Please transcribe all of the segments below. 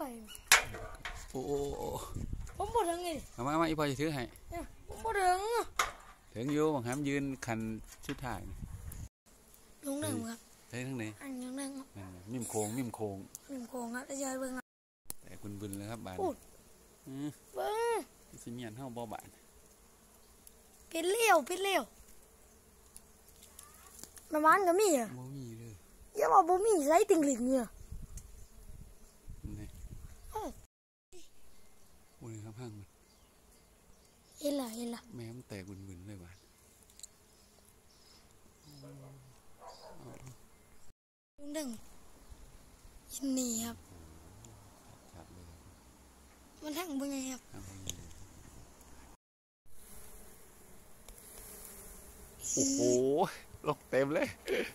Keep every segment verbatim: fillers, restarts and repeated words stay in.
โอ้ผมบ่ถึงนี่เอามามาอีพอจะถือให้ผมบ่ถึงถึงอยู่บางครั้งยืนคันชุดถ่ายลุงหนึ่งครับใช่ทั้งไหนอันยังหนึ่งมิ่มโค้งมิ่มโค้งมิ่มโค้งครับจะยายเบิ้งแต่คุณบึนเลยครับบานเบิ้งสิเมียนเท่าบ่บานเป็นเลี้ยวเป็นเลี้ยวน้ำมันก็มีอ่ะบ่มีเลยอย่าบอกบ่มีใส่ติ่งหลิงเนี่ยนี่โอ้ยครับพังมันเห็นละเห็นละแม่มันแตกบึนๆเลยบานลุงหนึ่งยินดีครับมันทั้งเป็นไงครับโอ้โหลงเต็มเลย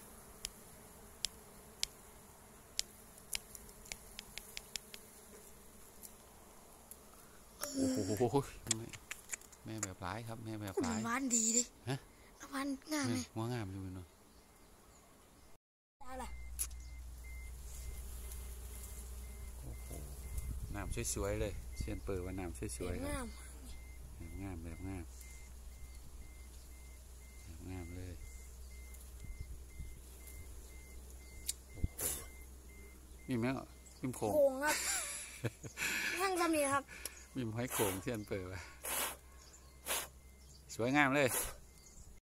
โอ้โหแม่แบบร้ายครับแม่แบบร้ายน้ำมันดีดิฮะน้ำมันงามเลยหัวงามอยู่เนาะน้ำสวยๆเลยเชียนเปิดว่าน้ำสวยๆครับงามแบบงามแบบงามเลยมีไหมอ่ะมีโขงโขงครับทั้งสามีครับมีหอยโขงเชียนเปิดว่าสวยงามเลย